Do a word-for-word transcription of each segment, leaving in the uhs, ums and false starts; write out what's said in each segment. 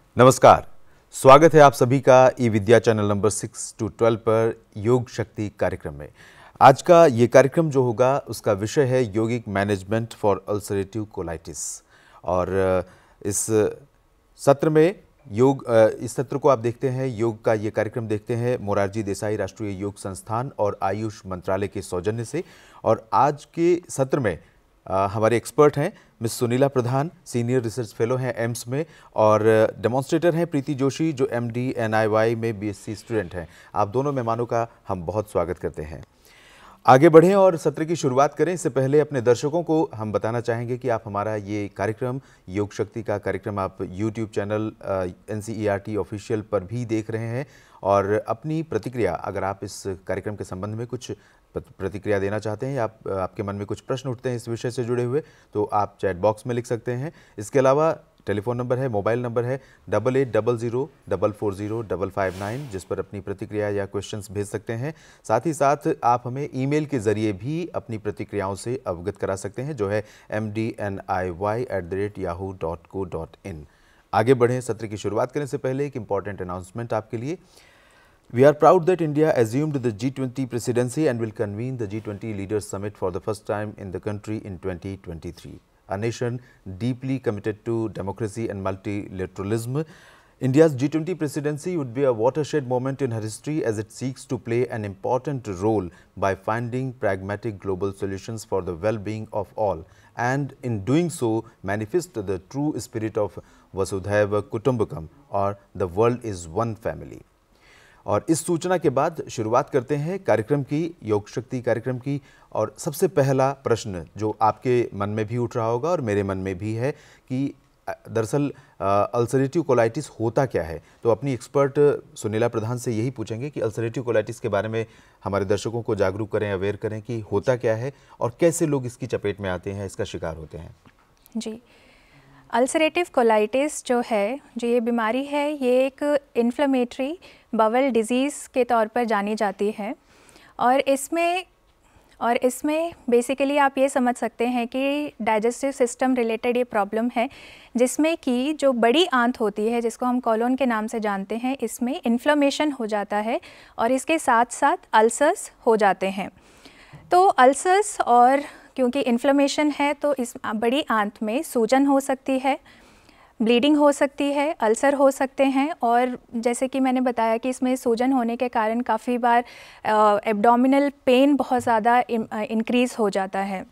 नमस्कार, स्वागत है आप सभी का e Vidya channel number six to twelve पर योग शक्ति कार्यक्रम में। आज का ये कार्यक्रम जो होगा उसका विषय है yogic management for ulcerative colitis. और इस सत्र में योग इस सत्र को आप देखते हैं, योग का ये कार्यक्रम देखते हैं मोरारजी देसाई राष्ट्रीय योग संस्थान और आयुष मंत्रालय के सौजन्य से। और आज के सत्र में आ, हमारे एक्सपर्ट हैं Miss Sunila Pradhan, senior research fellow हैं एम्स में, और डेमोन्स्ट्रेटर हैं प्रीति जोशी जो एमडी एनआईवाई में बीएससी स्टूडेंट हैं। आप दोनों मेहमानों का हम बहुत स्वागत करते हैं। आगे बढ़ें और सत्र की शुरुआत करें इससे पहले अपने दर्शकों को हम बताना चाहेंगे कि आप हमारा ये कार्यक्रम योग शक्ति का कार्यक्रम आप यूट्यूब चैनल एनसीईआरटी ऑफिशियल पर भी देख रहे हैं। और अपनी प्रतिक्रिया, अगर आप इस कार्यक्रम के संबंध में कुछ प्रतिक्रिया देना चाहते हैं या आप, आपके मन में कुछ प्रश्न उठते हैं इस विषय से जुड़े हुए, तो आप चैट बॉक्स में लिख सकते हैं। इसके अलावा टेलीफोन नंबर है, मोबाइल नंबर है double eight double zero double four zero double five nine, जिस पर अपनी प्रतिक्रिया या क्वेश्चंस भेज सकते हैं। साथ ही साथ आप हमें ईमेल के ज़रिए भी अपनी प्रतिक्रियाओं से अवगत करा सकते हैं, जो है M D N I Y at the rate Yahoo dot co dot in. आगे बढ़ें, सत्र की शुरुआत करने से पहले एक इम्पॉर्टेंट अनाउंसमेंट आपके लिए। We are proud that India assumed the G twenty presidency and will convene the G twenty Leaders Summit for the first time in the country in twenty twenty-three. A nation deeply committed to democracy and multilateralism, India's G twenty presidency would be a watershed moment in her history as it seeks to play an important role by finding pragmatic global solutions for the well-being of all, and in doing so manifest the true spirit of Vasudhaiva Kutumbakam, or the world is one family. और इस सूचना के बाद शुरुआत करते हैं कार्यक्रम की, योग शक्ति कार्यक्रम की। और सबसे पहला प्रश्न जो आपके मन में भी उठ रहा होगा और मेरे मन में भी है कि दरअसल अल्सरेटिव कोलाइटिस होता क्या है। तो अपनी एक्सपर्ट सुनीला प्रधान से यही पूछेंगे कि अल्सरेटिव कोलाइटिस के बारे में हमारे दर्शकों को जागरूक करें, अवेयर करें कि होता क्या है और कैसे लोग इसकी चपेट में आते हैं, इसका शिकार होते हैं। जी, अल्सरेटिव कोलाइटिस जो है, जो ये बीमारी है, ये एक इन्फ्लेमेटरी बाउल डिज़ीज़ के तौर पर जानी जाती है। और इसमें और इसमें बेसिकली आप ये समझ सकते हैं कि डाइजेस्टिव सिस्टम रिलेटेड ये प्रॉब्लम है, जिसमें कि जो बड़ी आंत होती है, जिसको हम कॉलोन के नाम से जानते हैं, इसमें इन्फ्लेमेशन हो जाता है और इसके साथ साथ अल्सर्स हो जाते हैं। तो अल्सर्स, और क्योंकि इन्फ्लेमेशन है तो इस बड़ी आंत में सूजन हो सकती है, ब्लीडिंग हो सकती है, अल्सर हो सकते हैं। और जैसे कि मैंने बताया कि इसमें सूजन होने के कारण काफ़ी बार एब्डोमिनल पेन बहुत ज़्यादा इंक्रीज़ हो जाता है।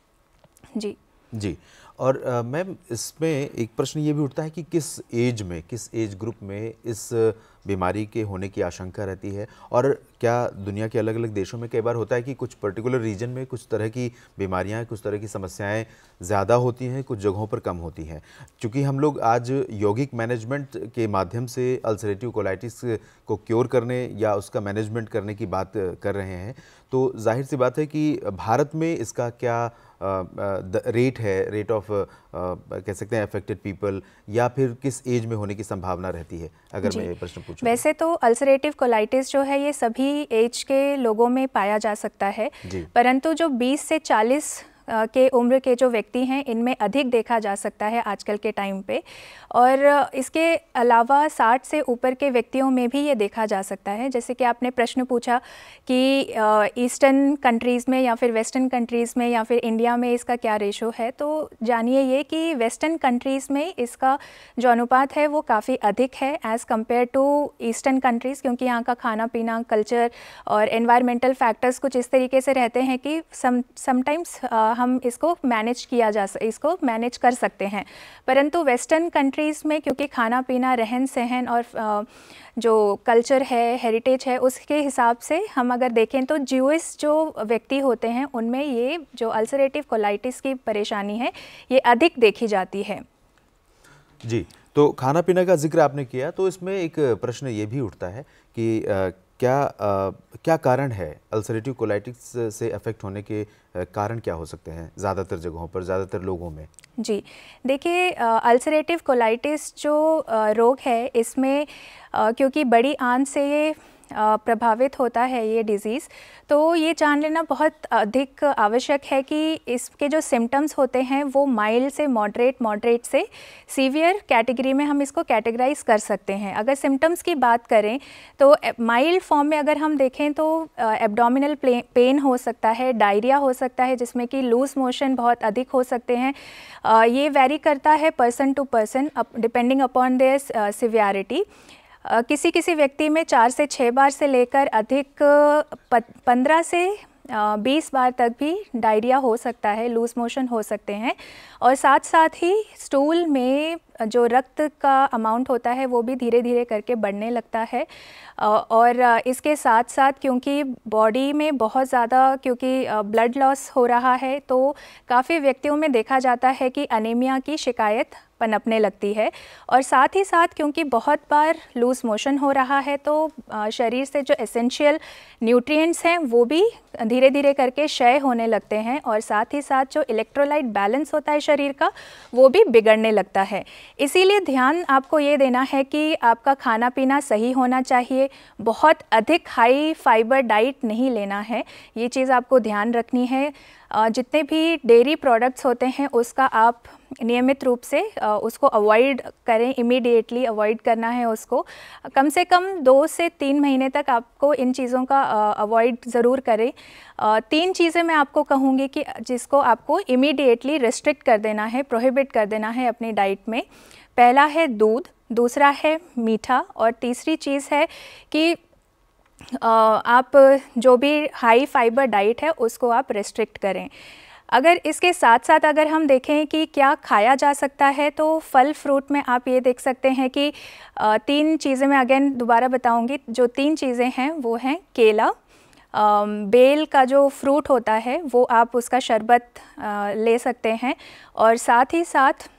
जी जी। और मैम, इसमें एक प्रश्न ये भी उठता है कि किस एज में, किस एज ग्रुप में इस बीमारी के होने की आशंका रहती है, और क्या दुनिया के अलग अलग देशों में कई बार होता है कि कुछ पर्टिकुलर रीजन में कुछ तरह की बीमारियां, कुछ तरह की समस्याएं ज़्यादा होती हैं, कुछ जगहों पर कम होती हैं। चूँकि हम लोग आज यौगिक मैनेजमेंट के माध्यम से अल्सरेटिव कोलाइटिस को क्योर करने या उसका मैनेजमेंट करने की बात कर रहे हैं, तो जाहिर सी बात है कि भारत में इसका क्या रेट है, रेट ऑफ कह सकते हैं अफेक्टेड पीपल, या फिर किस एज में होने की संभावना रहती है, अगर मैं ये प्रश्न पूछूं? वैसे तो अल्सरेटिव कोलाइटिस जो है ये सभी एज के लोगों में पाया जा सकता है, परंतु जो बीस से चालीस के उम्र के जो व्यक्ति हैं, इनमें अधिक देखा जा सकता है आजकल के टाइम पे। और इसके अलावा साठ से ऊपर के व्यक्तियों में भी ये देखा जा सकता है। जैसे कि आपने प्रश्न पूछा कि ईस्टर्न कंट्रीज़ में या फिर वेस्टर्न कंट्रीज़ में या फिर इंडिया में इसका क्या रेशो है, तो जानिए ये कि वेस्टर्न कंट्रीज़ में इसका जो अनुपात है वो काफ़ी अधिक है as compared to eastern countries, क्योंकि यहाँ का खाना पीना, कल्चर और एनवायरमेंटल फैक्टर्स कुछ इस तरीके से रहते हैं कि सम समटाइम्स हम इसको मैनेज किया जा इसको मैनेज कर सकते हैं। परंतु वेस्टर्न कंट्रीज़ में क्योंकि खाना पीना, रहन सहन और जो कल्चर है, हेरिटेज है, उसके हिसाब से हम अगर देखें तो ज्यूइश जो व्यक्ति होते हैं उनमें ये जो अल्सरेटिव कोलाइटिस की परेशानी है ये अधिक देखी जाती है। जी, तो खाना पीना का जिक्र आपने किया, तो इसमें एक प्रश्न ये भी उठता है कि आ, क्या आ, क्या कारण है अल्सरेटिव कोलाइटिस से अफेक्ट होने के कारण क्या हो सकते हैं ज़्यादातर जगहों पर, ज़्यादातर लोगों में? जी, देखिए, अल्सरेटिव कोलाइटिस जो आ, रोग है, इसमें आ, क्योंकि बड़ी आंत से ये प्रभावित होता है ये डिज़ीज़, तो ये जान लेना बहुत अधिक आवश्यक है कि इसके जो सिम्टम्स होते हैं वो माइल्ड से मॉडरेट, मॉडरेट से सीवियर कैटेगरी में हम इसको कैटेगराइज कर सकते हैं। अगर सिम्टम्स की बात करें तो माइल्ड फॉर्म में अगर हम देखें तो एब्डोमिनल पेन हो सकता है, डायरिया हो सकता है जिसमें कि लूज मोशन बहुत अधिक हो सकते हैं। uh, ये वेरी करता है person to person depending upon their severity. किसी किसी व्यक्ति में चार से छः बार से लेकर अधिक पंद्रह से बीस बार तक भी डायरिया हो सकता है, लूज मोशन हो सकते हैं। और साथ साथ ही स्टूल में जो रक्त का अमाउंट होता है वो भी धीरे धीरे करके बढ़ने लगता है। और इसके साथ साथ क्योंकि बॉडी में बहुत ज़्यादा क्योंकि ब्लड लॉस हो रहा है तो काफ़ी व्यक्तियों में देखा जाता है कि अनीमिया की शिकायत पनपने लगती है। और साथ ही साथ क्योंकि बहुत बार लूज़ मोशन हो रहा है तो शरीर से जो एसेंशियल न्यूट्रिएंट्स हैं वो भी धीरे धीरे करके क्षय होने लगते हैं। और साथ ही साथ जो इलेक्ट्रोलाइट बैलेंस होता है शरीर का वो भी बिगड़ने लगता है। इसीलिए ध्यान आपको ये देना है कि आपका खाना पीना सही होना चाहिए, बहुत अधिक हाई फाइबर डाइट नहीं लेना है, ये चीज़ आपको ध्यान रखनी है। जितने भी डेयरी प्रोडक्ट्स होते हैं उसका आप नियमित रूप से उसको अवॉइड करें, इमीडिएटली अवॉइड करना है उसको। कम से कम दो से तीन महीने तक आपको इन चीज़ों का अवॉइड ज़रूर करें। तीन चीज़ें मैं आपको कहूँगी कि जिसको आपको इमीडिएटली रेस्ट्रिक्ट कर देना है, प्रोहिबिट कर देना है अपनी डाइट में। पहला है दूध, दूसरा है मीठा और तीसरी चीज़ है कि आप जो भी हाई फाइबर डाइट है उसको आप रेस्ट्रिक्ट करें। अगर इसके साथ साथ अगर हम देखें कि क्या खाया जा सकता है तो फल फ्रूट में आप ये देख सकते हैं कि तीन चीज़ें मैं अगेन दोबारा बताऊंगी। जो तीन चीज़ें हैं वो हैं केला, बेल का जो फ्रूट होता है वो आप उसका शरबत ले सकते हैं। और साथ ही साथ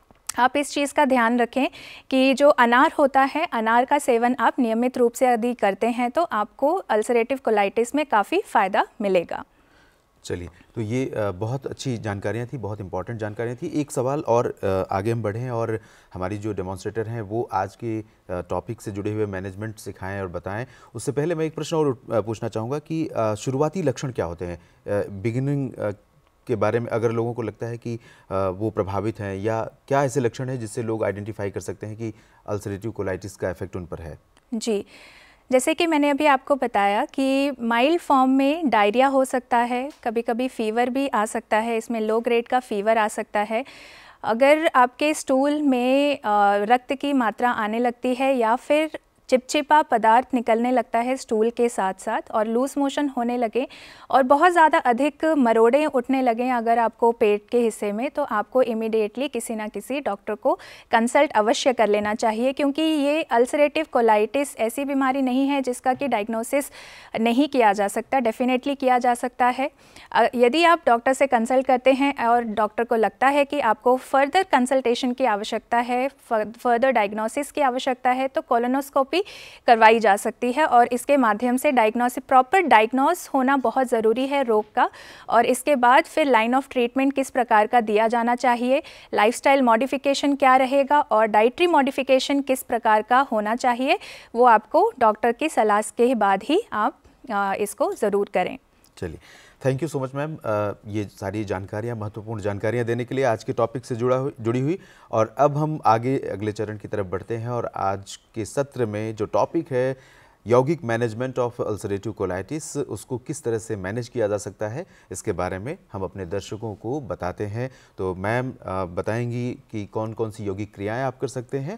आप इस चीज़ का ध्यान रखें कि जो अनार होता है, अनार का सेवन आप नियमित रूप से यदि करते हैं तो आपको अल्सरेटिव कोलाइटिस में काफ़ी फ़ायदा मिलेगा। चलिए, तो ये बहुत अच्छी जानकारियाँ थी, बहुत इंपॉर्टेंट जानकारियाँ थी। एक सवाल और आगे हम बढ़ें और हमारी जो डेमोन्स्ट्रेटर हैं वो आज के टॉपिक से जुड़े हुए मैनेजमेंट सिखाएं और बताएं। उससे पहले मैं एक प्रश्न और पूछना चाहूँगा कि शुरुआती लक्षण क्या होते हैं बिगिनिंग के बारे में, अगर लोगों को लगता है कि वो प्रभावित हैं, या क्या ऐसे लक्षण हैं जिससे लोग आइडेंटिफाई कर सकते हैं कि अल्सरेटिव कोलाइटिस का इफेक्ट उन पर है? जी, जैसे कि मैंने अभी आपको बताया कि माइल्ड फॉर्म में डायरिया हो सकता है, कभी कभी फीवर भी आ सकता है, इसमें लो ग्रेड का फीवर आ सकता है। अगर आपके स्टूल में रक्त की मात्रा आने लगती है या फिर चिपचिपा पदार्थ निकलने लगता है स्टूल के साथ साथ और लूज मोशन होने लगे और बहुत ज़्यादा अधिक मरोड़े उठने लगें अगर आपको पेट के हिस्से में, तो आपको इमीडिएटली किसी ना किसी डॉक्टर को कंसल्ट अवश्य कर लेना चाहिए। क्योंकि ये अल्सरेटिव कोलाइटिस ऐसी बीमारी नहीं है जिसका कि डायग्नोसिस नहीं किया जा सकता, डेफिनेटली किया जा सकता है। यदि आप डॉक्टर से कंसल्ट करते हैं और डॉक्टर को लगता है कि आपको फर्दर कंसल्टेशन की आवश्यकता है, फर्दर डायग्नोसिस की आवश्यकता है, तो कोलोनोस्कोपी करवाई जा सकती है और इसके माध्यम से डायग्नोसिस प्रॉपर डायग्नोस होना बहुत ज़रूरी है रोग का। और इसके बाद फिर लाइन ऑफ ट्रीटमेंट किस प्रकार का दिया जाना चाहिए, लाइफस्टाइल मॉडिफिकेशन क्या रहेगा और डाइटरी मॉडिफिकेशन किस प्रकार का होना चाहिए, वो आपको डॉक्टर की सलाह के बाद ही आप आ, इसको ज़रूर करें। चलिए, thank you so much ma'am, ये सारी जानकारियाँ, महत्वपूर्ण जानकारियाँ देने के लिए, आज के टॉपिक से जुड़ा हुई जुड़ी हुई। और अब हम आगे अगले चरण की तरफ बढ़ते हैं और आज के सत्र में जो टॉपिक है यौगिक मैनेजमेंट ऑफ अल्सरेटिव कोलाइटिस, उसको किस तरह से मैनेज किया जा सकता है, इसके बारे में हम अपने दर्शकों को बताते हैं। तो मैम बताएंगी कि कौन कौन सी यौगिक क्रियाएँ आप कर सकते हैं।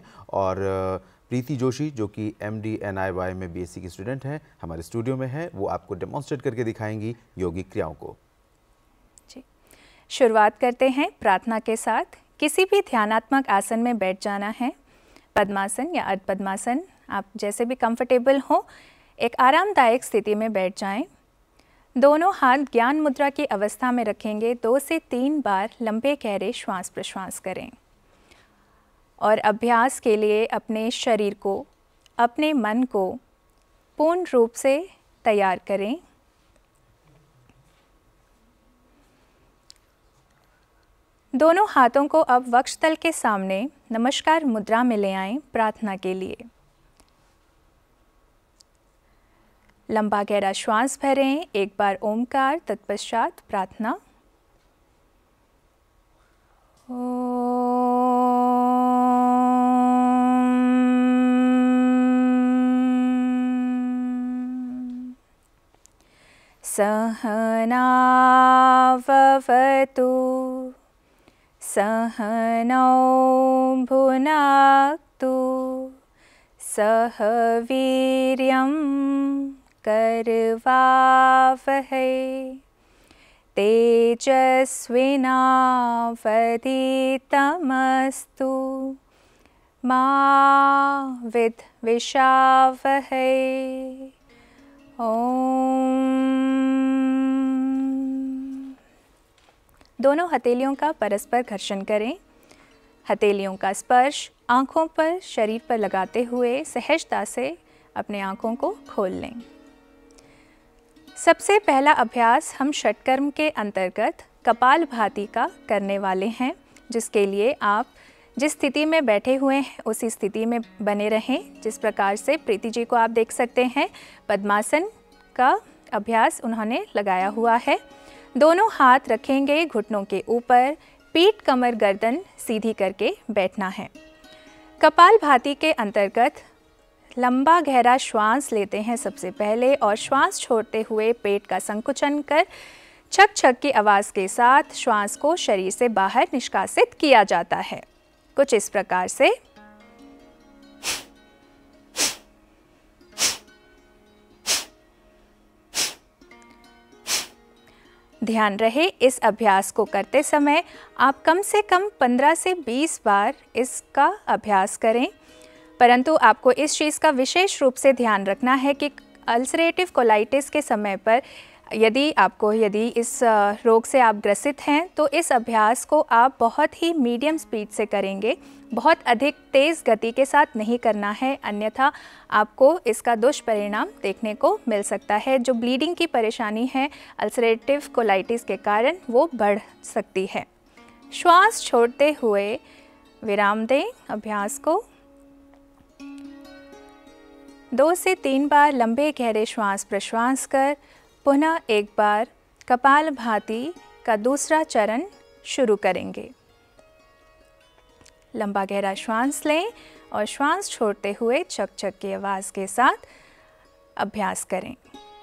और प्रीति जोशी जो कि M D N I Y में बी एस सी की स्टूडेंट हैं, हमारे स्टूडियो में हैं, वो आपको डेमोन्स्ट्रेट करके दिखाएंगी यौगिक क्रियाओं को। जी, शुरुआत करते हैं प्रार्थना के साथ। किसी भी ध्यानात्मक आसन में बैठ जाना है, पद्मासन या अर्ध पद्मासन, आप जैसे भी कंफर्टेबल हो, एक आरामदायक स्थिति में बैठ जाएं। दोनों हाथ ज्ञान मुद्रा की अवस्था में रखेंगे। दो से तीन बार लंबे गहरे श्वास प्रश्वास करें और अभ्यास के लिए अपने शरीर को, अपने मन को पूर्ण रूप से तैयार करें। दोनों हाथों को अब वक्षस्थल के सामने नमस्कार मुद्रा में ले आएं प्रार्थना के लिए। लंबा गहरा श्वास भरें, एक बार ओमकार, तत्पश्चात प्रार्थना। सहना भवतु सहनौ भुनक्तु सह वीर्यं करवावहै तेजस्विनावधीतमस्तु मा विद्विषावहै। ओम। दोनों हथेलियों का परस्पर घर्षण करें। हथेलियों का स्पर्श आँखों पर, शरीर पर लगाते हुए सहजता से अपने आँखों को खोल लें। सबसे पहला अभ्यास हम षटकर्म के अंतर्गत कपालभाति का करने वाले हैं, जिसके लिए आप जिस स्थिति में बैठे हुए हैं उसी स्थिति में बने रहें। जिस प्रकार से प्रीति जी को आप देख सकते हैं, पद्मासन का अभ्यास उन्होंने लगाया हुआ है। दोनों हाथ रखेंगे घुटनों के ऊपर, पीठ कमर गर्दन सीधी करके बैठना है। कपालभाति के अंतर्गत लंबा गहरा श्वास लेते हैं सबसे पहले और श्वास छोड़ते हुए पेट का संकुचन कर छक छक की आवाज़ के साथ श्वास को शरीर से बाहर निष्कासित किया जाता है। कुछ इस प्रकार से। ध्यान रहे, इस अभ्यास को करते समय आप कम से कम पंद्रह से बीस बार इसका अभ्यास करें, परंतु आपको इस चीज़ का विशेष रूप से ध्यान रखना है कि अल्सरेटिव कोलाइटिस के समय पर यदि आपको यदि इस रोग से आप ग्रसित हैं तो इस अभ्यास को आप बहुत ही मीडियम स्पीड से करेंगे, बहुत अधिक तेज़ गति के साथ नहीं करना है, अन्यथा आपको इसका दुष्परिणाम देखने को मिल सकता है। जो ब्लीडिंग की परेशानी है अल्सरेटिव कोलाइटिस के कारण वो बढ़ सकती है। श्वास छोड़ते हुए विराम दें अभ्यास को। दो से तीन बार लंबे गहरे श्वास प्रश्वास कर पुनः एक बार कपालभाति का दूसरा चरण शुरू करेंगे। लंबा गहरा श्वास लें और श्वास छोड़ते हुए चक चक की आवाज़ के साथ अभ्यास करें।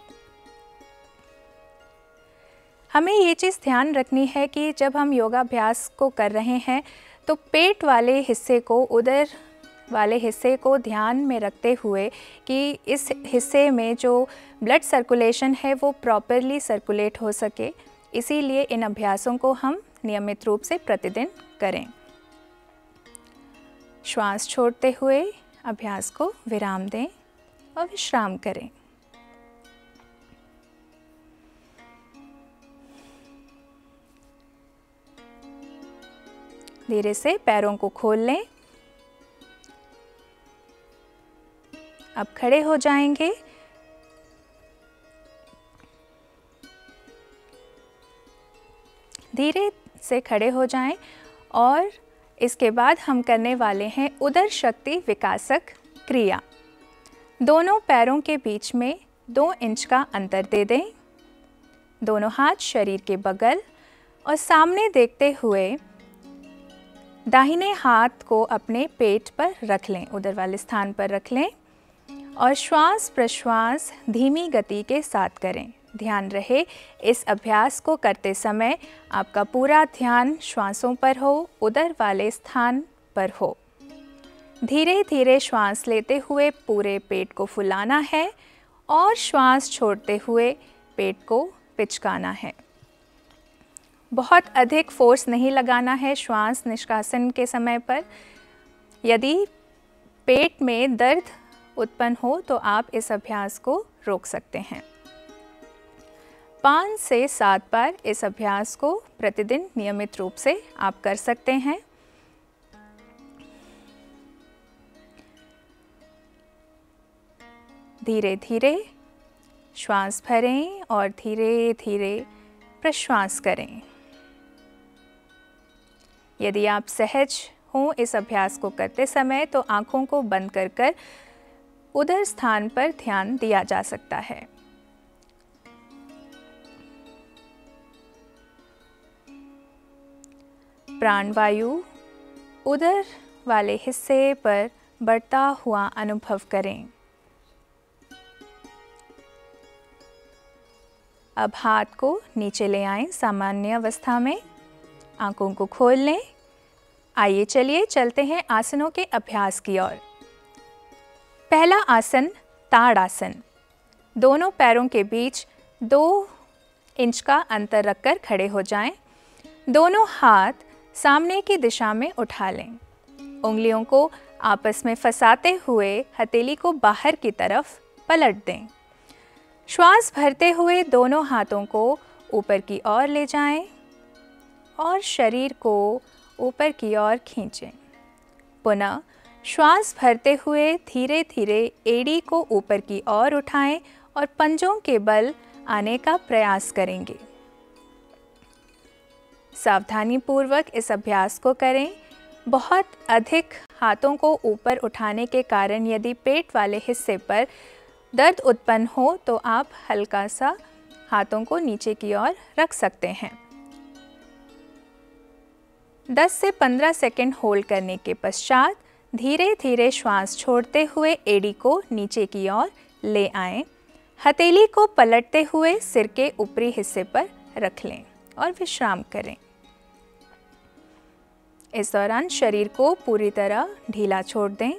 हमें ये चीज़ ध्यान रखनी है कि जब हम योगाभ्यास को कर रहे हैं तो पेट वाले हिस्से को, उदर वाले हिस्से को ध्यान में रखते हुए कि इस हिस्से में जो ब्लड सर्कुलेशन है वो प्रॉपरली सर्कुलेट हो सके, इसीलिए इन अभ्यासों को हम नियमित रूप से प्रतिदिन करें। श्वास छोड़ते हुए अभ्यास को विराम दें और विश्राम करें। धीरे से पैरों को खोल लें। अब खड़े हो जाएंगे। धीरे से खड़े हो जाएं और इसके बाद हम करने वाले हैं उदर शक्ति विकासक क्रिया। दोनों पैरों के बीच में दो इंच का अंतर दे दें। दोनों हाथ शरीर के बगल और सामने देखते हुए दाहिने हाथ को अपने पेट पर रख लें, उदर वाले स्थान पर रख लें और श्वास प्रश्वास धीमी गति के साथ करें। ध्यान रहे, इस अभ्यास को करते समय आपका पूरा ध्यान श्वासों पर हो, उदर वाले स्थान पर हो। धीरे धीरे श्वास लेते हुए पूरे पेट को फुलाना है और श्वास छोड़ते हुए पेट को पिचकाना है। बहुत अधिक फोर्स नहीं लगाना है श्वास निष्कासन के समय पर। यदि पेट में दर्द उत्पन्न हो तो आप इस अभ्यास को रोक सकते हैं। पाँच से सात बार इस अभ्यास को प्रतिदिन नियमित रूप से आप कर सकते हैं। धीरे धीरे श्वास भरें और धीरे धीरे प्रश्वास करें। यदि आप सहज हों इस अभ्यास को करते समय तो आँखों को बंद कर कर उधर स्थान पर ध्यान दिया जा सकता है। प्राणवायु उदर वाले हिस्से पर बढ़ता हुआ अनुभव करें। अब हाथ को नीचे ले आएं सामान्य अवस्था में, आंखों को खोल लें। आइए चलिए चलते हैं आसनों के अभ्यास की ओर। पहला आसन ताड़ासन। दोनों पैरों के बीच दो इंच का अंतर रखकर खड़े हो जाएं। दोनों हाथ सामने की दिशा में उठा लें। उंगलियों को आपस में फंसाते हुए हथेली को बाहर की तरफ पलट दें। श्वास भरते हुए दोनों हाथों को ऊपर की ओर ले जाएं और शरीर को ऊपर की ओर खींचें। पुनः श्वास भरते हुए धीरे धीरे एड़ी को ऊपर की ओर उठाएं और पंजों के बल आने का प्रयास करेंगे। सावधानी पूर्वक इस अभ्यास को करें। बहुत अधिक हाथों को ऊपर उठाने के कारण यदि पेट वाले हिस्से पर दर्द उत्पन्न हो तो आप हल्का सा हाथों को नीचे की ओर रख सकते हैं। दस से पंद्रह सेकंड होल्ड करने के पश्चात धीरे धीरे श्वास छोड़ते हुए एड़ी को नीचे की ओर ले आएं। हथेली को पलटते हुए सिर के ऊपरी हिस्से पर रख लें और विश्राम करें। इस दौरान शरीर को पूरी तरह ढीला छोड़ दें।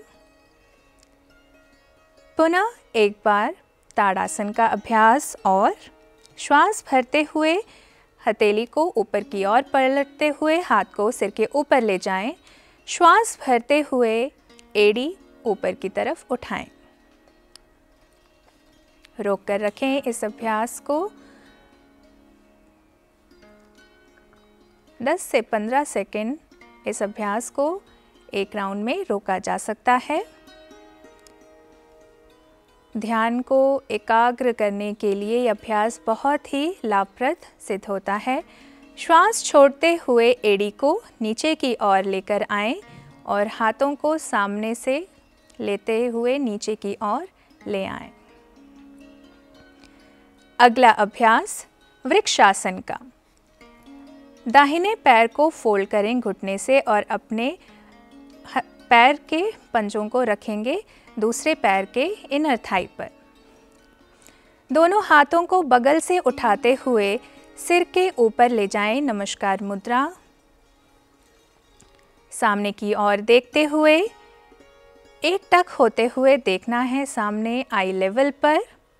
पुनः एक बार ताड़ासन का अभ्यास और श्वास भरते हुए हथेली को ऊपर की ओर पलटते हुए हाथ को सिर के ऊपर ले जाएं। श्वास भरते हुए एड़ी ऊपर की तरफ उठाएं। रोक कर रखें इस अभ्यास को। दस से पंद्रह सेकंड इस अभ्यास को एक राउंड में रोका जा सकता है। ध्यान को एकाग्र करने के लिए यह अभ्यास बहुत ही लाभप्रद सिद्ध होता है। श्वास छोड़ते हुए एड़ी को नीचे की ओर लेकर आएं और हाथों को सामने से लेते हुए नीचे की ओर ले आएं। अगला अभ्यास वृक्षासन का। दाहिने पैर को फोल्ड करें घुटने से और अपने पैर के पंजों को रखेंगे दूसरे पैर के इनर थाई पर। दोनों हाथों को बगल से उठाते हुए सिर के ऊपर ले जाएं। नमस्कार मुद्रा। सामने की ओर देखते हुए एक टक होते हुए देखना है सामने आई लेवल पर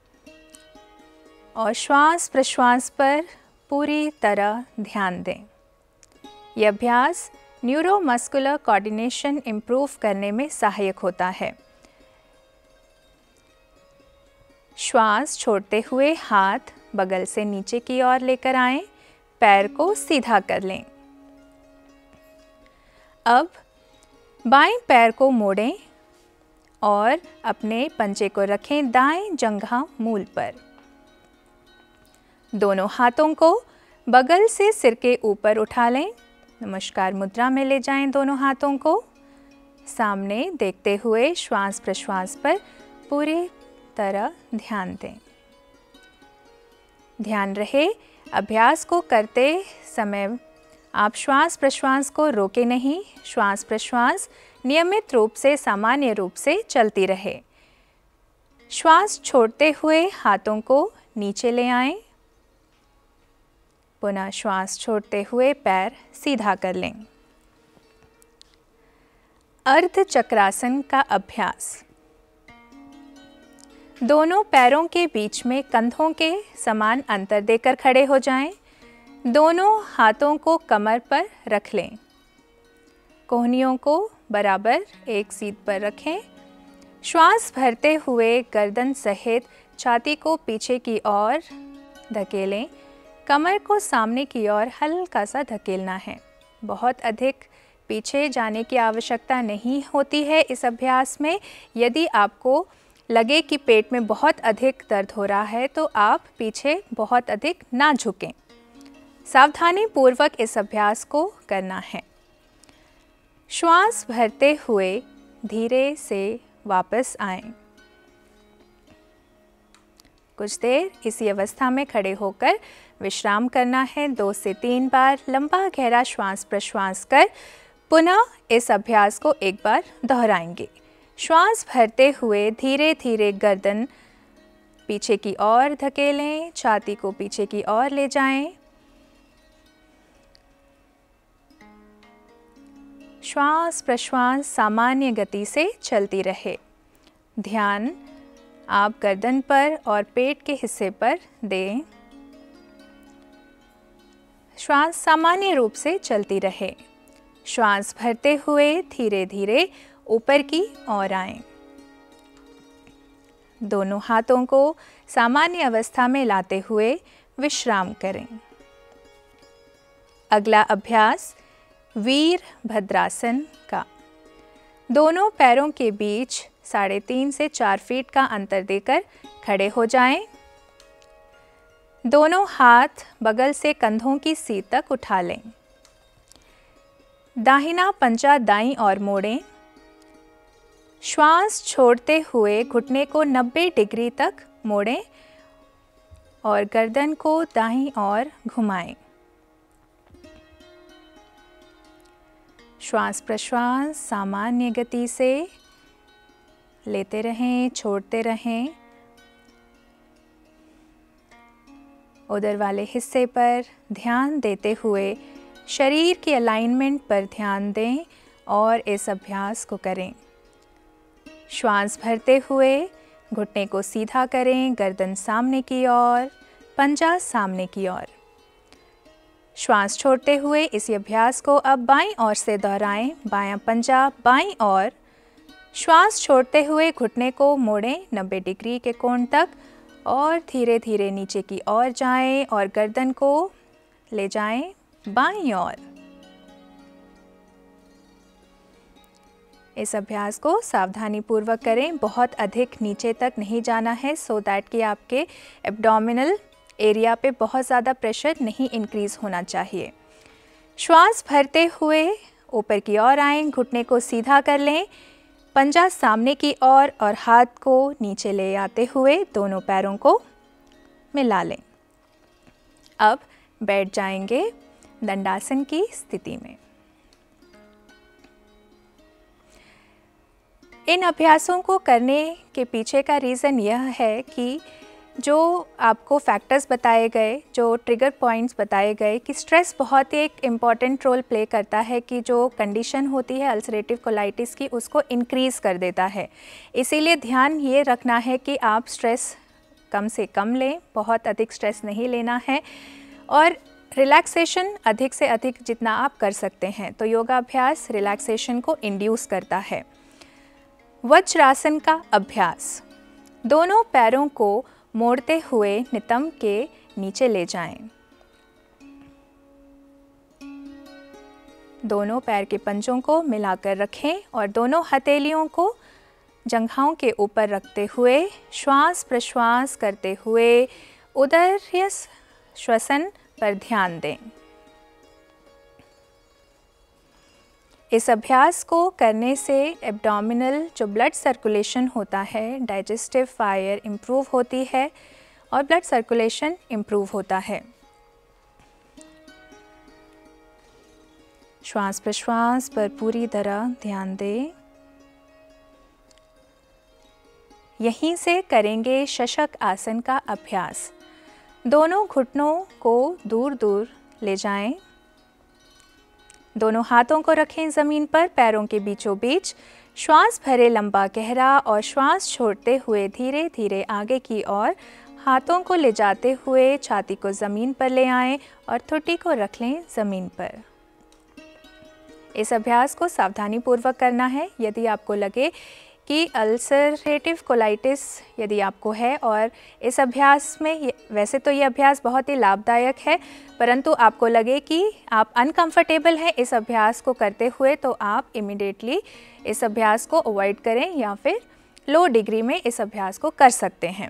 और श्वास प्रश्वास पर पूरी तरह ध्यान दें। यह अभ्यास न्यूरोमस्कुलर कोऑर्डिनेशन इम्प्रूव करने में सहायक होता है। श्वास छोड़ते हुए हाथ बगल से नीचे की ओर लेकर आएं। पैर को सीधा कर लें। अब बाएं पैर को मोड़ें और अपने पंजे को रखें दाएं जंघा मूल पर। दोनों हाथों को बगल से सिर के ऊपर उठा लें। नमस्कार मुद्रा में ले जाएं दोनों हाथों को। सामने देखते हुए श्वास प्रश्वास पर पूरी तरह ध्यान दें। ध्यान रहे अभ्यास को करते समय आप श्वास प्रश्वास को रोके नहीं। श्वास प्रश्वास नियमित रूप से सामान्य रूप से चलती रहे। श्वास छोड़ते हुए हाथों को नीचे ले आएं। पुनः श्वास छोड़ते हुए पैर सीधा कर लें। अर्ध चक्रासन का अभ्यास। दोनों पैरों के बीच में कंधों के समान अंतर देकर खड़े हो जाएं। दोनों हाथों को कमर पर रख लें। कोहनियों को बराबर एक सीध पर रखें। श्वास भरते हुए गर्दन सहित छाती को पीछे की ओर धकेलें। कमर को सामने की ओर हल्का सा धकेलना है। बहुत अधिक पीछे जाने की आवश्यकता नहीं होती है इस अभ्यास में। यदि आपको लगे कि पेट में बहुत अधिक दर्द हो रहा है तो आप पीछे बहुत अधिक ना झुकें। सावधानी पूर्वक इस अभ्यास को करना है। श्वास भरते हुए धीरे से वापस आएं। कुछ देर इसी अवस्था में खड़े होकर विश्राम करना है। दो से तीन बार लंबा गहरा श्वास प्रश्वास कर पुनः इस अभ्यास को एक बार दोहराएंगे। श्वास भरते हुए धीरे धीरे गर्दन पीछे की ओर धकेलें, छाती को पीछे की ओर ले जाएं। श्वास प्रश्वास सामान्य गति से चलती रहे। ध्यान आप गर्दन पर और पेट के हिस्से पर दें। श्वास सामान्य रूप से चलती रहे। श्वास भरते हुए धीरे धीरे ऊपर की ओर आएं। दोनों हाथों को सामान्य अवस्था में लाते हुए विश्राम करें। अगला अभ्यास वीरभद्रासन का। दोनों पैरों के बीच साढ़े तीन से चार फीट का अंतर देकर खड़े हो जाएं। दोनों हाथ बगल से कंधों की सीध तक उठा लें। दाहिना पंजा दाईं ओर मोड़ें। श्वास छोड़ते हुए घुटने को नब्बे डिग्री तक मोड़ें और गर्दन को दाईं ओर घुमाएं। श्वास प्रश्वास सामान्य गति से लेते रहें, छोड़ते रहें। उदर वाले हिस्से पर ध्यान देते हुए शरीर की अलाइनमेंट पर ध्यान दें और इस अभ्यास को करें। श्वास भरते हुए घुटने को सीधा करें, गर्दन सामने की ओर, पंजा सामने की ओर। श्वास छोड़ते हुए इसी अभ्यास को अब बाईं ओर से दोहराएं। बायां पंजा बाईं ओर। श्वास छोड़ते हुए घुटने को मोड़ें नब्बे डिग्री के कोण तक और धीरे धीरे नीचे की ओर जाएं और गर्दन को ले जाएं बाईं ओर। इस अभ्यास को सावधानी पूर्वक करें। बहुत अधिक नीचे तक नहीं जाना है सो दैट कि आपके एब्डोमिनल एरिया पे बहुत ज़्यादा प्रेशर नहीं इंक्रीज होना चाहिए। श्वास भरते हुए ऊपर की ओर आएं, घुटने को सीधा कर लें, पंजा सामने की ओर और, और हाथ को नीचे ले आते हुए दोनों पैरों को मिला लें। अब बैठ जाएंगे दंडासन की स्थिति में। इन अभ्यासों को करने के पीछे का रीज़न यह है कि जो आपको फैक्टर्स बताए गए, जो ट्रिगर पॉइंट्स बताए गए कि स्ट्रेस बहुत ही एक इम्पॉर्टेंट रोल प्ले करता है कि जो कंडीशन होती है अल्सरेटिव कोलाइटिस की उसको इंक्रीज़ कर देता है। इसीलिए ध्यान ये रखना है कि आप स्ट्रेस कम से कम लें, बहुत अधिक स्ट्रेस नहीं लेना है और रिलैक्सेशन अधिक से अधिक जितना आप कर सकते हैं। तो योगाभ्यास रिलैक्सेशन को इंड्यूस करता है। वज्रासन का अभ्यास। दोनों पैरों को मोड़ते हुए नितंब के नीचे ले जाएं। दोनों पैर के पंजों को मिलाकर रखें और दोनों हथेलियों को जंघाओं के ऊपर रखते हुए श्वास प्रश्वास करते हुए उदरीय श्वसन पर ध्यान दें। इस अभ्यास को करने से एब्डोमिनल जो ब्लड सर्कुलेशन होता है, डाइजेस्टिव फायर इम्प्रूव होती है और ब्लड सर्कुलेशन इम्प्रूव होता है। श्वास प्रश्वास पर पूरी तरह ध्यान दें। यहीं से करेंगे शशक आसन का अभ्यास। दोनों घुटनों को दूर दूर ले जाएं। दोनों हाथों को रखें ज़मीन पर, पैरों के बीचों बीच। श्वास भरे लंबा गहरा और श्वास छोड़ते हुए धीरे धीरे आगे की ओर हाथों को ले जाते हुए छाती को ज़मीन पर ले आएं और ठुड्डी को रख लें ज़मीन पर। इस अभ्यास को सावधानी पूर्वक करना है। यदि आपको लगे कि अल्सरेटिव कोलाइटिस यदि आपको है और इस अभ्यास में, वैसे तो ये अभ्यास बहुत ही लाभदायक है, परंतु आपको लगे कि आप अनकंफर्टेबल हैं इस अभ्यास को करते हुए, तो आप इमीडिएटली इस अभ्यास को अवॉइड करें या फिर लो डिग्री में इस अभ्यास को कर सकते हैं।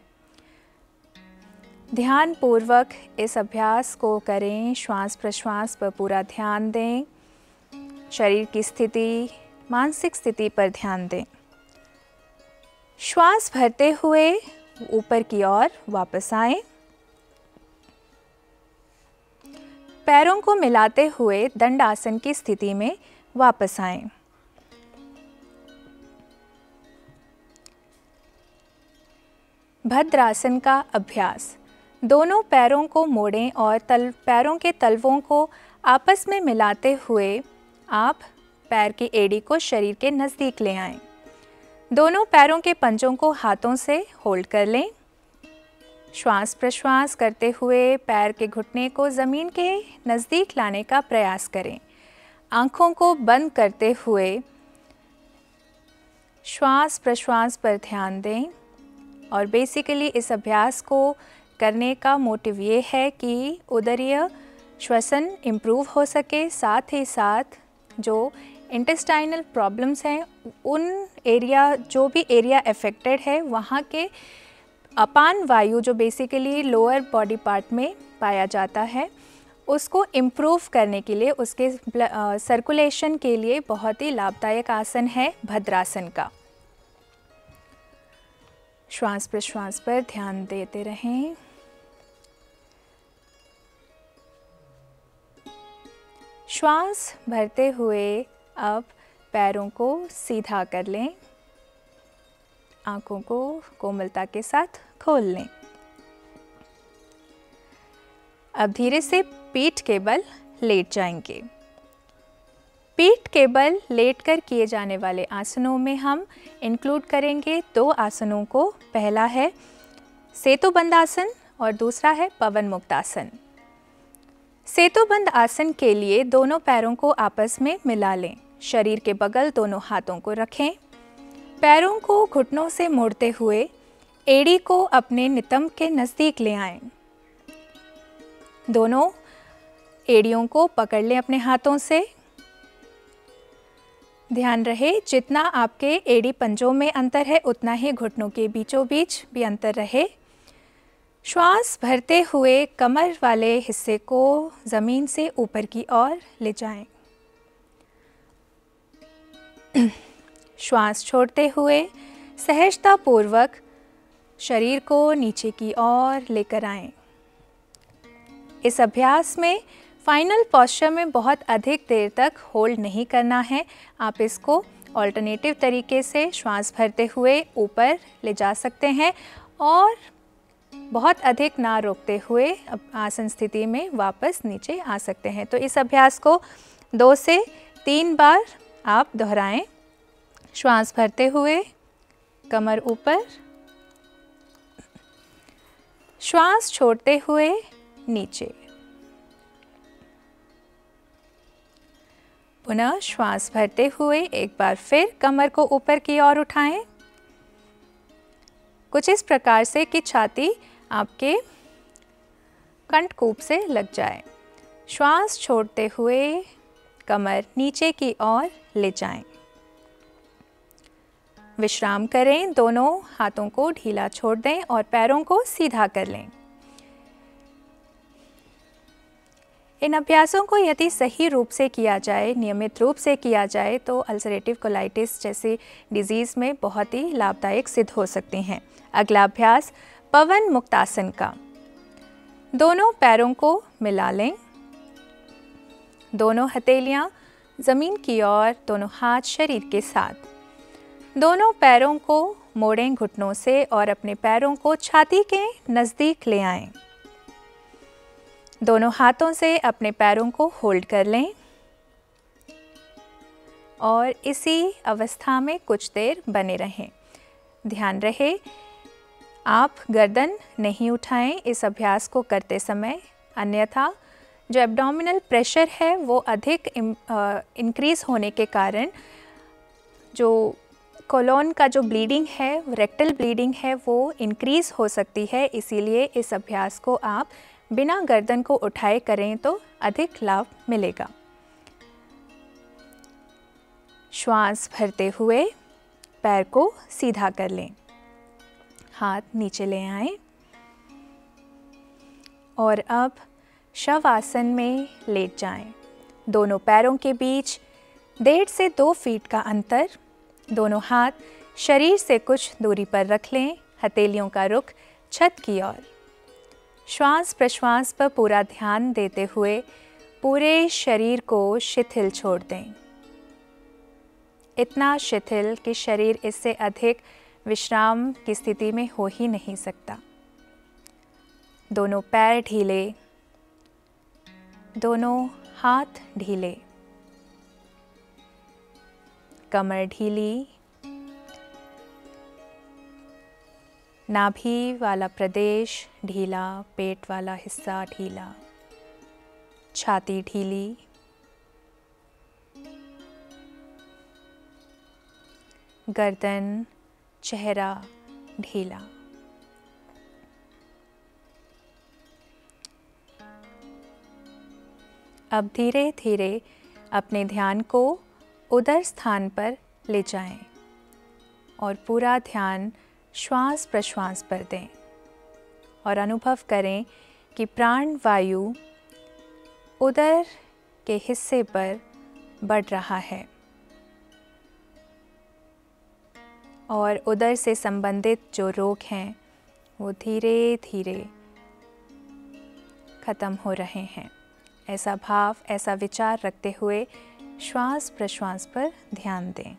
ध्यान पूर्वक इस अभ्यास को करें। श्वास प्रश्वास पर पूरा ध्यान दें। शरीर की स्थिति, मानसिक स्थिति पर ध्यान दें। श्वास भरते हुए ऊपर की ओर वापस आएं। पैरों को मिलाते हुए दंडासन की स्थिति में वापस आएं। भद्रासन का अभ्यास। दोनों पैरों को मोड़ें और तल पैरों के तलवों को आपस में मिलाते हुए आप पैर की एड़ी को शरीर के नज़दीक ले आएं। दोनों पैरों के पंजों को हाथों से होल्ड कर लें। श्वास प्रश्वास करते हुए पैर के घुटने को ज़मीन के नज़दीक लाने का प्रयास करें। आँखों को बंद करते हुए श्वास प्रश्वास पर ध्यान दें। और बेसिकली इस अभ्यास को करने का मोटिव ये है कि उदरीय श्वसन इम्प्रूव हो सके, साथ ही साथ जो इंटेस्टाइनल प्रॉब्लम्स हैं उन एरिया जो भी एरिया अफेक्टेड है वहाँ के अपान वायु जो बेसिकली लोअर बॉडी पार्ट में पाया जाता है उसको इम्प्रूव करने के लिए, उसके सर्कुलेशन के लिए बहुत ही लाभदायक आसन है भद्रासन का। श्वास प्रश्वास पर ध्यान देते रहें। श्वास भरते हुए अब पैरों को सीधा कर लें। आंखों को कोमलता के साथ खोल लें। अब धीरे से पीठ के बल लेट जाएंगे। पीठ के बल लेटकर किए जाने वाले आसनों में हम इंक्लूड करेंगे दो आसनों को। पहला है सेतुबंध आसन और दूसरा है पवन मुक्त आसन। सेतुबंध आसन के लिए दोनों पैरों को आपस में मिला लें। शरीर के बगल दोनों हाथों को रखें। पैरों को घुटनों से मोड़ते हुए एड़ी को अपने नितंब के नज़दीक ले आएं। दोनों एड़ियों को पकड़ लें अपने हाथों से। ध्यान रहे जितना आपके एड़ी पंजों में अंतर है उतना ही घुटनों के बीचों बीच भी अंतर रहे। श्वास भरते हुए कमर वाले हिस्से को ज़मीन से ऊपर की ओर ले जाएं। श्वास छोड़ते हुए सहजतापूर्वक शरीर को नीचे की ओर लेकर आएं। इस अभ्यास में फाइनल पोस्चर में बहुत अधिक देर तक होल्ड नहीं करना है। आप इसको ऑल्टरनेटिव तरीके से श्वास भरते हुए ऊपर ले जा सकते हैं और बहुत अधिक ना रोकते हुए अब आसन स्थिति में वापस नीचे आ सकते हैं। तो इस अभ्यास को दो से तीन बार आप दोहराएं। श्वास भरते हुए कमर ऊपर, श्वास छोड़ते हुए नीचे, पुनः श्वास भरते हुए एक बार फिर कमर को ऊपर की ओर उठाएं। कुछ इस प्रकार से कि छाती आपके कंठकूप से लग जाए। श्वास छोड़ते हुए कमर नीचे की ओर ले जाएं। विश्राम करें। दोनों हाथों को ढीला छोड़ दें और पैरों को सीधा कर लें। इन अभ्यासों को यदि सही रूप से किया जाए, नियमित रूप से किया जाए तो अल्सरेटिव कोलाइटिस जैसी डिजीज़ में बहुत ही लाभदायक सिद्ध हो सकते हैं। अगला अभ्यास पवन मुक्त आसन का। दोनों पैरों को मिला लें। दोनों हथेलियां ज़मीन की ओर, दोनों हाथ शरीर के साथ। दोनों पैरों को मोड़ें घुटनों से और अपने पैरों को छाती के नज़दीक ले आएं। दोनों हाथों से अपने पैरों को होल्ड कर लें और इसी अवस्था में कुछ देर बने रहें। ध्यान रहे आप गर्दन नहीं उठाएं इस अभ्यास को करते समय, अन्यथा जो एब्डोमिनल प्रेशर है वो अधिक इंक्रीज़ होने के कारण जो कोलोन का जो ब्लीडिंग है, रेक्टल ब्लीडिंग है, वो इंक्रीज़ हो सकती है। इसीलिए इस अभ्यास को आप बिना गर्दन को उठाए करें तो अधिक लाभ मिलेगा। श्वास भरते हुए पैर को सीधा कर लें। हाथ नीचे ले आएं और अब शव आसन में लेट जाएं। दोनों पैरों के बीच डेढ़ से दो फीट का अंतर। दोनों हाथ शरीर से कुछ दूरी पर रख लें। हथेलियों का रुख छत की ओर। श्वास प्रश्वास पर पूरा ध्यान देते हुए पूरे शरीर को शिथिल छोड़ दें, इतना शिथिल कि शरीर इससे अधिक विश्राम की स्थिति में हो ही नहीं सकता। दोनों पैर ढीले, दोनों हाथ ढीले, कमर ढीली, नाभि वाला प्रदेश ढीला, पेट वाला हिस्सा ढीला, छाती ढीली, गर्दन, चेहरा ढीला। अब धीरे धीरे अपने ध्यान को उदर स्थान पर ले जाएं और पूरा ध्यान श्वास प्रश्वास पर दें और अनुभव करें कि प्राण वायु उदर के हिस्से पर बढ़ रहा है और उदर से संबंधित जो रोग हैं वो धीरे धीरे खत्म हो रहे हैं। ऐसा भाव, ऐसा विचार रखते हुए श्वास प्रश्वास पर ध्यान दें।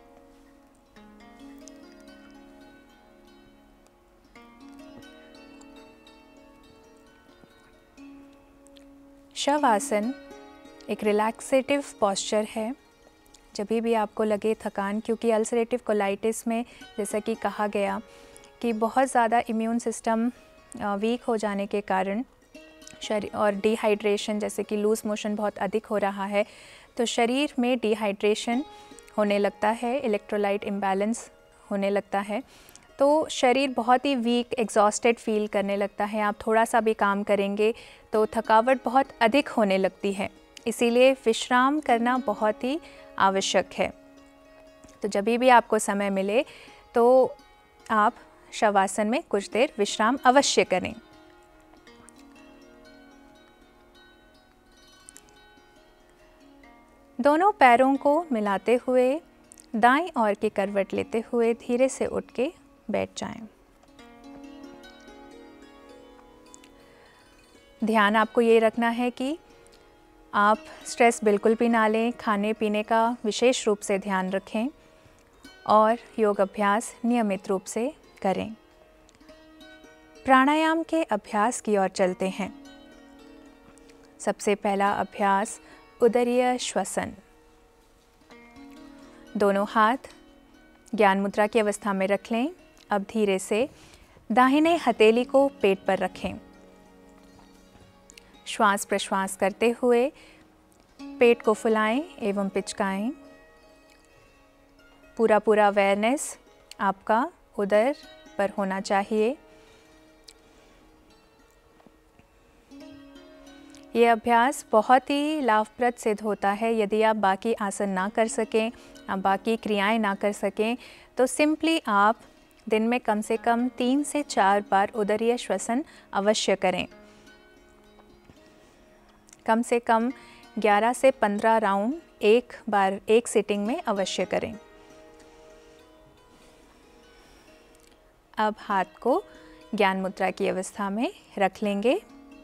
शवासन एक रिलैक्सेटिव पॉस्चर है। जब भी आपको लगे थकान, क्योंकि अल्सरेटिव कोलाइटिस में जैसा कि कहा गया कि बहुत ज़्यादा इम्यून सिस्टम वीक हो जाने के कारण शरीर और डिहाइड्रेशन, जैसे कि लूज़ मोशन बहुत अधिक हो रहा है, तो शरीर में डिहाइड्रेशन होने लगता है, इलेक्ट्रोलाइट इम्बैलेंस होने लगता है, तो शरीर बहुत ही वीक, एग्जॉस्टेड फील करने लगता है। आप थोड़ा सा भी काम करेंगे तो थकावट बहुत अधिक होने लगती है, इसीलिए विश्राम करना बहुत ही आवश्यक है। तो जब भी आपको समय मिले तो आप शवासन में कुछ देर विश्राम अवश्य करें। दोनों पैरों को मिलाते हुए दाईं ओर की करवट लेते हुए धीरे से उठ के बैठ जाएं। ध्यान आपको ये रखना है कि आप स्ट्रेस बिल्कुल भी ना लें, खाने पीने का विशेष रूप से ध्यान रखें और योग अभ्यास नियमित रूप से करें। प्राणायाम के अभ्यास की ओर चलते हैं। सबसे पहला अभ्यास उदरीय श्वसन। दोनों हाथ ज्ञान मुद्रा की अवस्था में रख लें। अब धीरे से दाहिने हथेली को पेट पर रखें। श्वास प्रश्वास करते हुए पेट को फुलाएं एवं पिचकाएं। पूरा पूरा अवेयरनेस आपका उदर पर होना चाहिए। ये अभ्यास बहुत ही लाभप्रद सिद्ध होता है। यदि आप बाकी आसन ना कर सकें, आप बाकी क्रियाएं ना कर सकें, तो सिंपली आप दिन में कम से कम तीन से चार बार उदरीय श्वसन अवश्य करें। कम से कम ग्यारह से पंद्रह राउंड एक बार एक सिटिंग में अवश्य करें। अब हाथ को ज्ञान मुद्रा की अवस्था में रख लेंगे।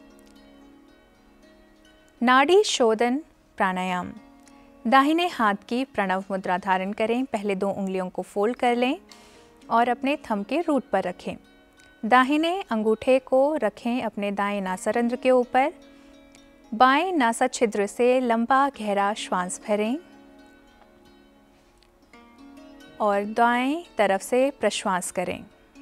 नाड़ी शोधन प्राणायाम। दाहिने हाथ की प्रणव मुद्रा धारण करें। पहले दो उंगलियों को फोल्ड कर लें और अपने थंब के रूट पर रखें। दाहिने अंगूठे को रखें अपने दाएं नासारंध्र के ऊपर। बाएं नासा छिद्र से लंबा गहरा श्वास भरें और दाएं तरफ से प्रश्वास करें।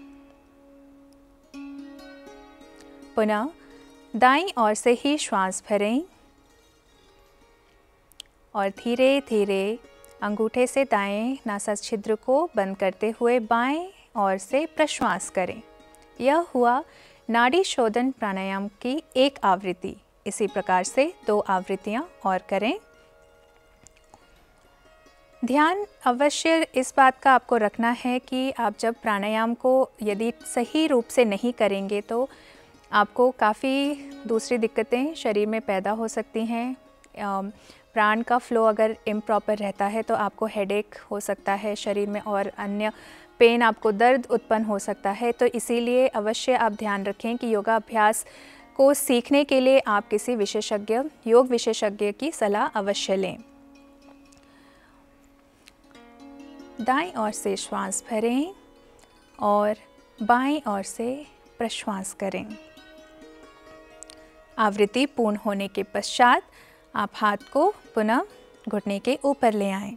पुनः दाईं ओर से ही श्वास भरें और धीरे धीरे अंगूठे से दाएं नासा छिद्र को बंद करते हुए बाएं ओर से प्रश्वास करें। यह हुआ नाड़ी शोधन प्राणायाम की एक आवृत्ति। इसी प्रकार से दो आवृत्तियां और करें। ध्यान अवश्य इस बात का आपको रखना है कि आप जब प्राणायाम को यदि सही रूप से नहीं करेंगे तो आपको काफ़ी दूसरी दिक्कतें शरीर में पैदा हो सकती हैं। प्राण का फ्लो अगर इम्प्रॉपर रहता है तो आपको हेडेक हो सकता है शरीर में और अन्य पेन, आपको दर्द उत्पन्न हो सकता है। तो इसीलिए अवश्य आप ध्यान रखें कि योगाभ्यास को सीखने के लिए आप किसी विशेषज्ञ, योग विशेषज्ञ की सलाह अवश्य लें। दाईं ओर से श्वास भरें और बाईं ओर से प्रश्वास करें। आवृत्ति पूर्ण होने के पश्चात आप हाथ को पुनः घुटने के ऊपर ले आएं।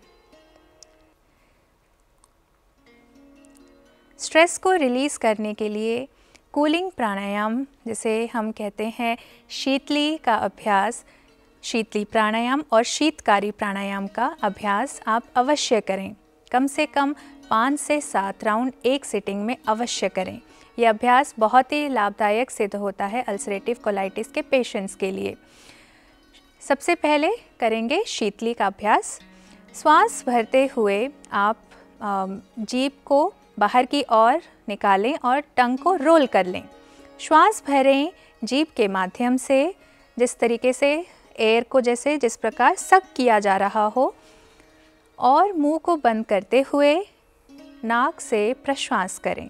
स्ट्रेस को रिलीज़ करने के लिए कूलिंग प्राणायाम, जिसे हम कहते हैं शीतली का अभ्यास, शीतली प्राणायाम और शीतकारी प्राणायाम का अभ्यास आप अवश्य करें। कम से कम पाँच से सात राउंड एक सिटिंग में अवश्य करें। यह अभ्यास बहुत ही लाभदायक सिद्ध होता है अल्सरेटिव कोलाइटिस के पेशेंट्स के लिए। सबसे पहले करेंगे शीतली का अभ्यास। श्वास भरते हुए आप जीभ को बाहर की ओर निकालें और टंग को रोल कर लें। श्वास भरें जीभ के माध्यम से, जिस तरीके से एयर को जैसे जिस प्रकार सक किया जा रहा हो, और मुंह को बंद करते हुए नाक से प्रश्वास करें।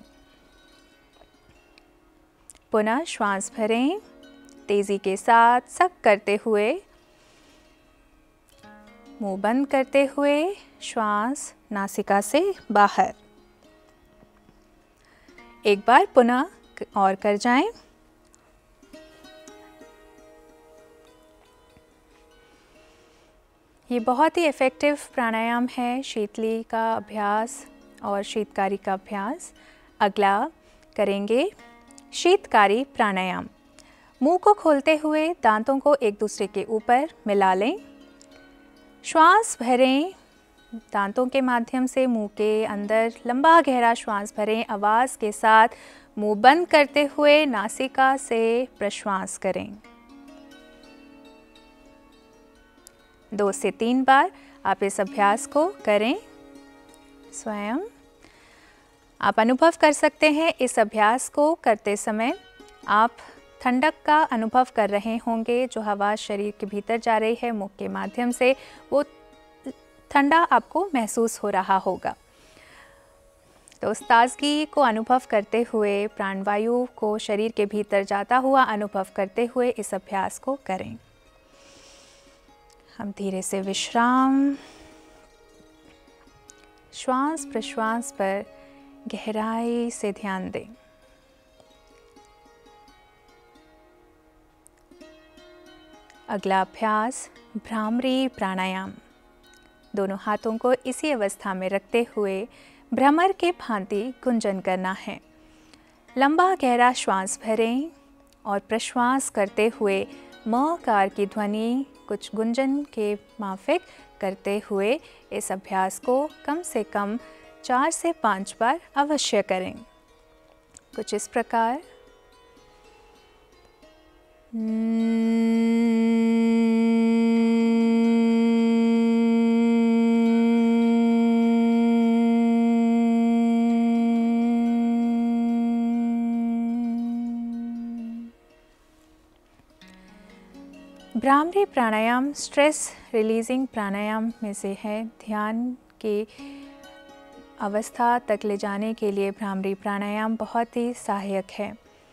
पुनः श्वास भरें तेजी के साथ सक करते हुए, मुंह बंद करते हुए श्वास नासिका से बाहर। एक बार पुनः और कर जाएं। ये बहुत ही इफ़ेक्टिव प्राणायाम है, शीतली का अभ्यास और शीतकारी का अभ्यास। अगला करेंगे शीतकारी प्राणायाम। मुंह को खोलते हुए दांतों को एक दूसरे के ऊपर मिला लें। श्वास भरें दांतों के माध्यम से, मुंह के अंदर लंबा गहरा श्वास भरें। आवाज़ के साथ मुंह बंद करते हुए नासिका से प्रश्वास करें। दो से तीन बार आप इस अभ्यास को करें। स्वयं आप अनुभव कर सकते हैं इस अभ्यास को करते समय आप ठंडक का अनुभव कर रहे होंगे। जो हवा शरीर के भीतर जा रही है मुख के माध्यम से, वो ठंडा आपको महसूस हो रहा होगा। तो उस ताजगी को अनुभव करते हुए, प्राणवायु को शरीर के भीतर जाता हुआ अनुभव करते हुए इस अभ्यास को करें। हम धीरे से विश्राम, श्वास प्रश्वास पर गहराई से ध्यान दें। अगला अभ्यास भ्रामरी प्राणायाम। दोनों हाथों को इसी अवस्था में रखते हुए भ्रमर के भांति गुंजन करना है। लंबा गहरा श्वास भरें और प्रश्वास करते हुए म कार की ध्वनि कुछ गुंजन के माफिक करते हुए इस अभ्यास को कम से कम चार से पाँच बार अवश्य करें। कुछ इस प्रकार। भ्रामरी प्राणायाम स्ट्रेस रिलीजिंग प्राणायाम में से है। ध्यान के अवस्था तक ले जाने के लिए भ्रामरी प्राणायाम बहुत ही सहायक है।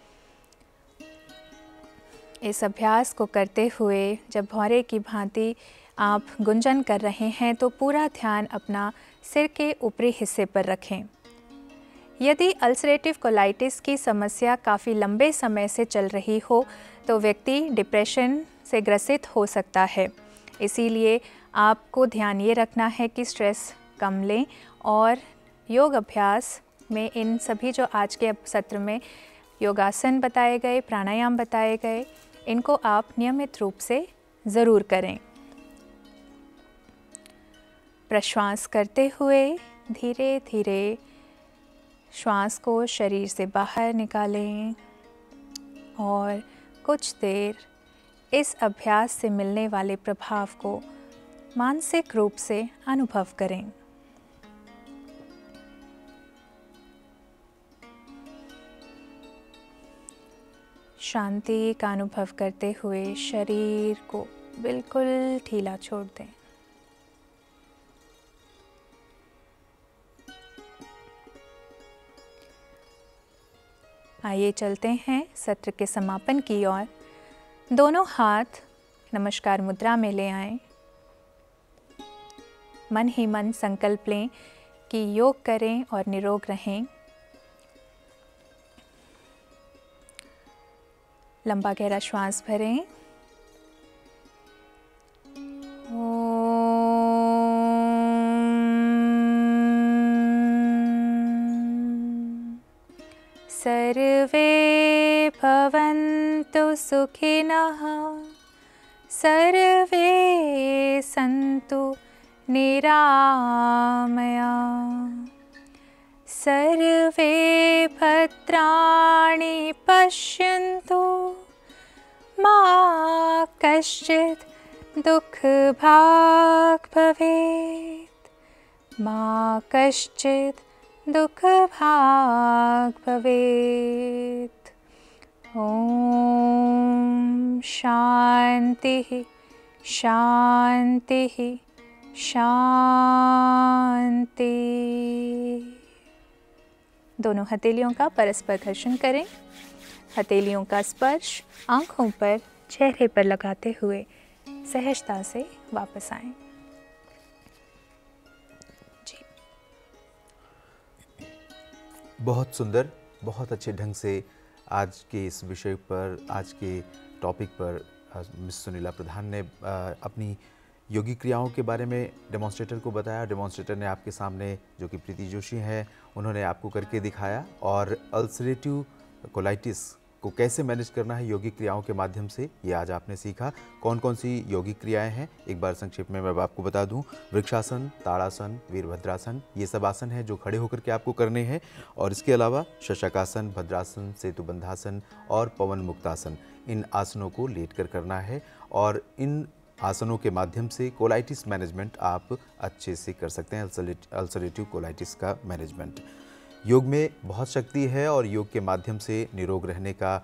इस अभ्यास को करते हुए जब भौरे की भांति आप गुंजन कर रहे हैं तो पूरा ध्यान अपना सिर के ऊपरी हिस्से पर रखें। यदि अल्सरेटिव कोलाइटिस की समस्या काफ़ी लंबे समय से चल रही हो तो व्यक्ति डिप्रेशन से ग्रसित हो सकता है। इसीलिए आपको ध्यान ये रखना है कि स्ट्रेस कम लें और योग अभ्यास में इन सभी जो आज के सत्र में योगासन बताए गए, प्राणायाम बताए गए, इनको आप नियमित रूप से ज़रूर करें। प्रश्वास करते हुए धीरे धीरे श्वास को शरीर से बाहर निकालें और कुछ देर इस अभ्यास से मिलने वाले प्रभाव को मानसिक रूप से अनुभव करें। शांति का अनुभव करते हुए शरीर को बिल्कुल ढीला छोड़ दें। आइए चलते हैं सत्र के समापन की ओर। दोनों हाथ नमस्कार मुद्रा में ले आएं। मन ही मन संकल्प लें कि योग करें और निरोग रहें। लंबा गहरा श्वास भरें। सर्वे भवन्तु सुखिनः, सर्वे सन्तु निरामया, सर्वे भद्राणि पश्यन्तु, मा कश्चित् दुःखभाग् भवेत्, मा कश्चित् दुःखभाग् भवेत्। ॐ शान्तिः शान्तिः शान्ति। दोनों हथेलियों का परस्पर घर्षण करें। हथेलियों का स्पर्श आँखों पर, चेहरे पर लगाते हुए सहजता से वापस आएं। जी, बहुत सुंदर, बहुत अच्छे ढंग से आज के इस विषय पर, आज के टॉपिक पर मिस सुनीला प्रधान ने अपनी योगी क्रियाओं के बारे में डेमोन्स्ट्रेटर को बताया। डेमोन्स्ट्रेटर ने आपके सामने, जो कि प्रीति जोशी हैं, उन्होंने आपको करके दिखाया। और अल्सरेटिव कोलाइटिस को कैसे मैनेज करना है योगी क्रियाओं के माध्यम से, ये आज आपने सीखा। कौन कौन सी योगी क्रियाएं हैं एक बार संक्षेप में मैं आपको बता दूं। वृक्षासन, ताड़ासन, वीरभद्रासन, ये सब आसन हैं जो खड़े होकर के आपको करने हैं। और इसके अलावा शशकासन, भद्रासन, सेतुबंधासन और पवन मुक्तासन, इन आसनों को लेट कर करना है। और इन आसनों के माध्यम से कोलाइटिस मैनेजमेंट आप अच्छे से कर सकते हैं, अल्सरेटिव कोलाइटिस का मैनेजमेंट। योग में बहुत शक्ति है और योग के माध्यम से निरोग रहने का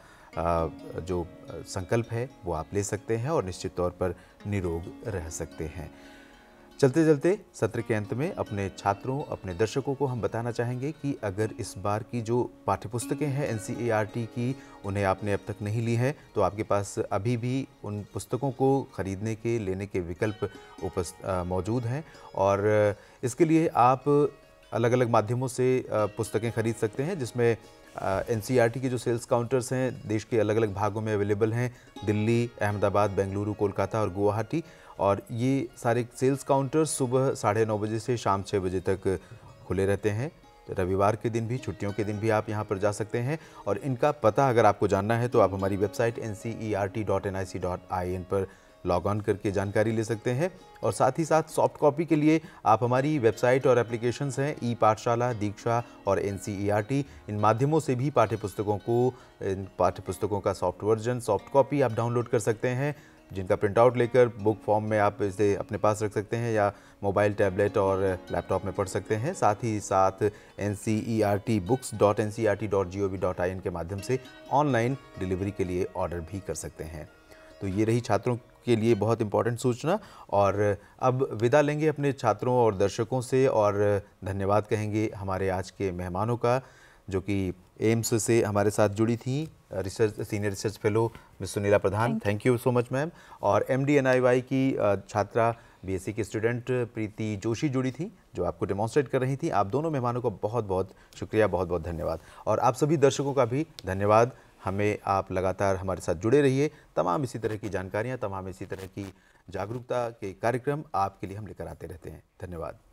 जो संकल्प है वो आप ले सकते हैं और निश्चित तौर पर निरोग रह सकते हैं। चलते चलते सत्र के अंत में अपने छात्रों, अपने दर्शकों को हम बताना चाहेंगे कि अगर इस बार की जो पाठ्यपुस्तकें हैं N C E R T की, उन्हें आपने अब तक नहीं ली हैं तो आपके पास अभी भी उन पुस्तकों को खरीदने के, लेने के विकल्प उपस्थ मौजूद हैं। और इसके लिए आप अलग अलग माध्यमों से पुस्तकें खरीद सकते हैं, जिसमें N C E R T के जो सेल्स काउंटर्स हैं देश के अलग अलग भागों में अवेलेबल हैं, दिल्ली, अहमदाबाद, बेंगलुरु, कोलकाता और गुवाहाटी। और ये सारे सेल्स काउंटर्स सुबह साढ़े नौ बजे से शाम छः बजे तक खुले रहते हैं। रविवार के दिन भी, छुट्टियों के दिन भी आप यहाँ पर जा सकते हैं। और इनका पता अगर आपको जानना है तो आप हमारी website N C E R T dot N I C dot I N पर लॉग ऑन करके जानकारी ले सकते हैं। और साथ ही साथ सॉफ्ट कॉपी के लिए आप हमारी वेबसाइट और एप्लीकेशंस हैं ई पाठशाला, दीक्षा और N C E R T, इन माध्यमों से भी पाठ्यपुस्तकों को, इन पाठ्यपुस्तकों का सॉफ्ट वर्जन, सॉफ्ट कॉपी आप डाउनलोड कर सकते हैं, जिनका प्रिंट आउट लेकर बुक फॉर्म में आप इसे अपने पास रख सकते हैं या मोबाइल, टैबलेट और लैपटॉप में पढ़ सकते हैं। साथ ही साथ N C E R T books dot N C E R T dot G O V dot I N के माध्यम से ऑनलाइन डिलीवरी के लिए ऑर्डर भी कर सकते हैं। तो ये रही छात्रों के लिए बहुत इंपॉर्टेंट सूचना। और अब विदा लेंगे अपने छात्रों और दर्शकों से और धन्यवाद कहेंगे हमारे आज के मेहमानों का, जो कि एम्स से हमारे साथ जुड़ी थी, research senior research fellow Miss Sunila Pradhan, thank you so much ma'am. और M D N I Y की छात्रा, बी एस सी की स्टूडेंट प्रीति जोशी जुड़ी थी, जो आपको डेमोन्स्ट्रेट कर रही थी। आप दोनों मेहमानों का बहुत बहुत शुक्रिया, बहुत बहुत धन्यवाद। और आप सभी दर्शकों का भी धन्यवाद। हमें आप लगातार हमारे साथ जुड़े रहिए। तमाम इसी तरह की जानकारियाँ, तमाम इसी तरह की जागरूकता के कार्यक्रम आपके लिए हम लेकर आते रहते हैं। धन्यवाद।